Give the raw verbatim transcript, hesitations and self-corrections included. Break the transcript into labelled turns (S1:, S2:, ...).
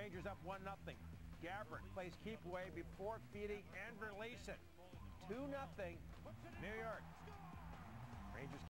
S1: Rangers up one nothing. Gabbert plays keep away before feeding and releasing. two nothing New York. Rangers